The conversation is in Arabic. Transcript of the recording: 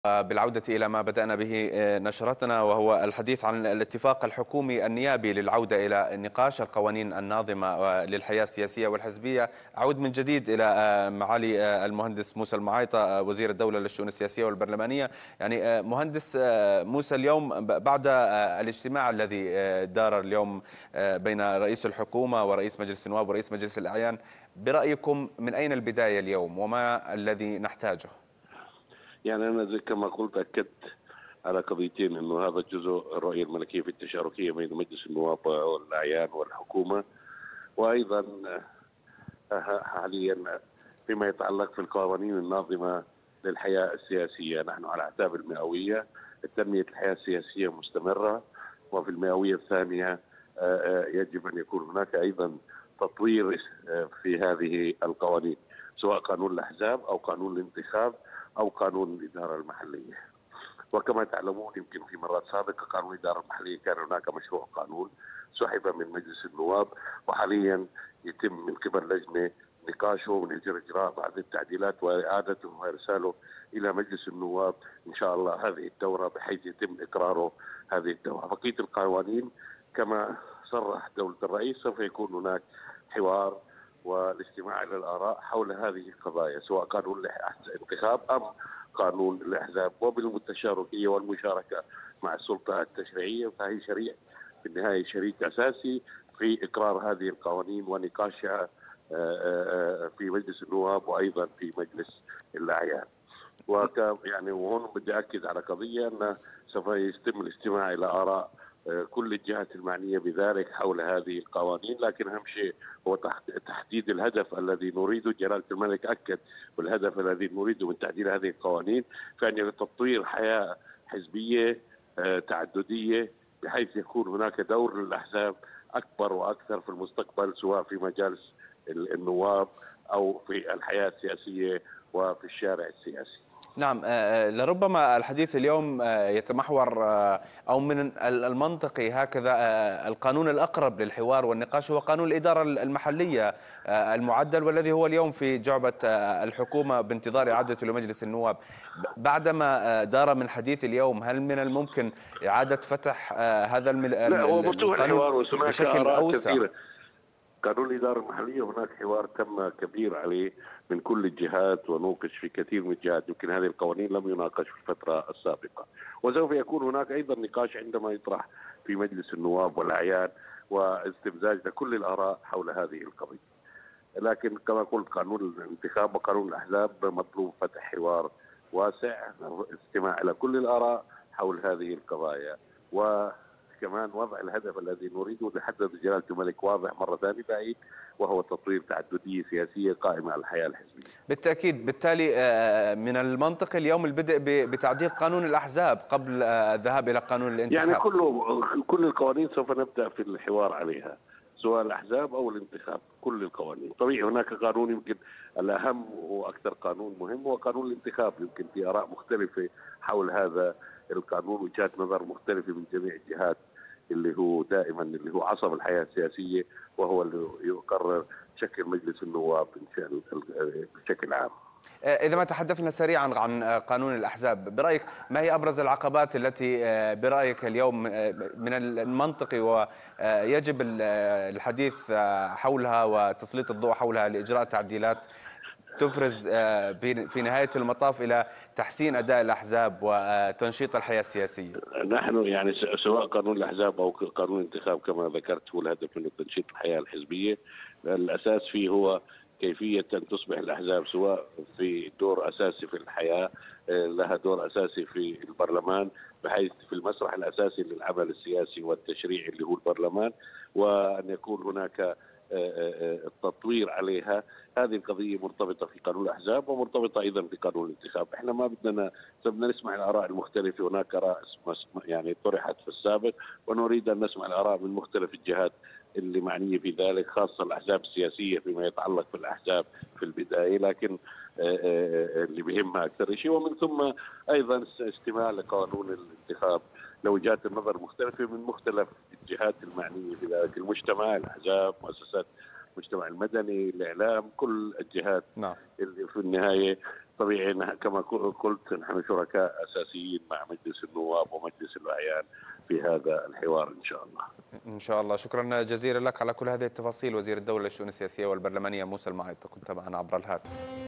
بالعودة إلى ما بدأنا به نشرتنا، وهو الحديث عن الاتفاق الحكومي النيابي للعودة إلى نقاش القوانين الناظمة للحياة السياسية والحزبية. أعود من جديد إلى معالي المهندس موسى المعايطة، وزير الدولة للشؤون السياسية والبرلمانية. يعني مهندس موسى، اليوم بعد الاجتماع الذي دار اليوم بين رئيس الحكومة ورئيس مجلس النواب ورئيس مجلس الأعيان، برأيكم من أين البداية اليوم وما الذي نحتاجه؟ يعني أنا زي كما قلت أكدت على قضيتين، أنه هذا جزء الرؤية الملكية في التشاركية بين مجلس النواب والأعيان والحكومة، وأيضا حاليا فيما يتعلق في القوانين الناظمة للحياة السياسية. نحن على أعتاب المئوية، تنمية الحياة السياسية مستمرة، وفي المئوية الثانية يجب أن يكون هناك أيضا تطوير في هذه القوانين، سواء قانون الأحزاب أو قانون الانتخاب أو قانون الإدارة المحلية. وكما تعلمون يمكن في مرات سابقة قانون الإدارة المحلية كان هناك مشروع قانون سحب من مجلس النواب، وحاليا يتم من قبل لجنة نقاشه ونجري إجراء بعض التعديلات وإعادته وإرساله إلى مجلس النواب إن شاء الله هذه الدورة، بحيث يتم إقراره هذه الدورة. بقية القوانين كما صرح دولة الرئيس سوف يكون هناك حوار والاستماع إلى الآراء حول هذه القضايا، سواء قانون الانتخاب أم قانون الأحزاب، وبالتشاركية والمشاركة مع السلطة التشريعية. فهي في النهاية شريك أساسي في إقرار هذه القوانين ونقاشها في مجلس النواب وأيضا في مجلس الأعيان. يعني وهون بدي أكد على قضية أن سوف يتم الاستماع إلى آراء كل الجهات المعنية بذلك حول هذه القوانين، لكن أهم شيء هو تحديد الهدف الذي نريده. جلالة الملك أكد بالهدف الذي نريده من تعديل هذه القوانين، فأن تطوير حياة حزبية تعددية، بحيث يكون هناك دور للأحزاب أكبر وأكثر في المستقبل، سواء في مجالس النواب أو في الحياة السياسية وفي الشارع السياسي. نعم، لربما الحديث اليوم يتمحور أو من المنطقي هكذا القانون الأقرب للحوار والنقاش هو قانون الإدارة المحلية المعدل، والذي هو اليوم في جعبة الحكومة بانتظار إعادته لمجلس النواب. بعدما دار من حديث اليوم، هل من الممكن إعادة فتح هذا لا، هو مفتوح القانون الحوار وهناك بشكل آراء أوسع؟ كثيرة. قانون الإدارة المحلية هناك حوار تم كبير عليه من كل الجهات ونوقش في كثير من الجهات، يمكن هذه القوانين لم يناقش في الفترة السابقة، وسوف يكون هناك أيضا نقاش عندما يطرح في مجلس النواب والأعيان واستمزاج لكل الآراء حول هذه القضية. لكن كما قلت قانون الانتخاب وقانون الأحزاب مطلوب فتح حوار واسع، استماع إلى كل الآراء حول هذه القضايا، وكمان وضع الهدف الذي نريده لحدد جلالة الملك واضح مرة ثانية بعيد، وهو تطوير تعددية سياسية قائمة على الحياة الحزبية. بالتأكيد. بالتالي من المنطقي اليوم البدء بتعديل قانون الأحزاب قبل الذهاب إلى قانون يعني الانتخاب. كل القوانين سوف نبدأ في الحوار عليها، سواء الأحزاب أو الانتخاب. كل القوانين طبيعي هناك قانون يمكن الأهم وأكثر قانون مهم هو قانون الانتخاب، يمكن في آراء مختلفة حول هذا القانون، وجهات نظر مختلفة من جميع الجهات، اللي هو دائما اللي هو عصب الحياة السياسية، وهو اللي يقرر شكل مجلس النواب بشكل عام. إذا ما تحدثنا سريعا عن قانون الأحزاب، برأيك ما هي أبرز العقبات التي برأيك اليوم من المنطقي ويجب الحديث حولها وتسليط الضوء حولها لإجراء تعديلات تفرز في نهاية المطاف إلى تحسين أداء الأحزاب وتنشيط الحياة السياسية؟ نحن يعني سواء قانون الأحزاب أو قانون الانتخاب كما ذكرت، هو الهدف من تنشيط الحياة الحزبية. الأساس فيه هو كيفية أن تصبح الأحزاب سواء في دور أساسي في الحياة، لها دور أساسي في البرلمان، بحيث في المسرح الأساسي للعمل السياسي والتشريعي اللي هو البرلمان، وأن يكون هناك التطوير عليها. هذه القضية مرتبطة في قانون الأحزاب ومرتبطة أيضا بقانون الانتخاب. احنا ما بدنا نسمع الآراء المختلفة، هناك آراء يعني طرحت في السابق، ونريد أن نسمع الآراء من مختلف الجهات اللي معنية في ذلك، خاصة الأحزاب السياسية فيما يتعلق بالأحزاب في البداية، لكن اللي بيهمها أكثر شيء. ومن ثم أيضا استماع لقانون الانتخاب لوجهات النظر المختلفة من مختلف الجهات المعنية في ذلك، المجتمع، الأحزاب، مؤسسات المجتمع المدني، الإعلام، كل الجهات نعم. اللي في النهاية طبيعي كما قلت نحن شركاء أساسيين مع مجلس النواب ومجلس الأعيان في هذا الحوار إن شاء الله. إن شاء الله. شكرا جزيلا لك على كل هذه التفاصيل. وزير الدولة للشؤون السياسية والبرلمانية موسى المعيط كنت معنا عبر الهاتف.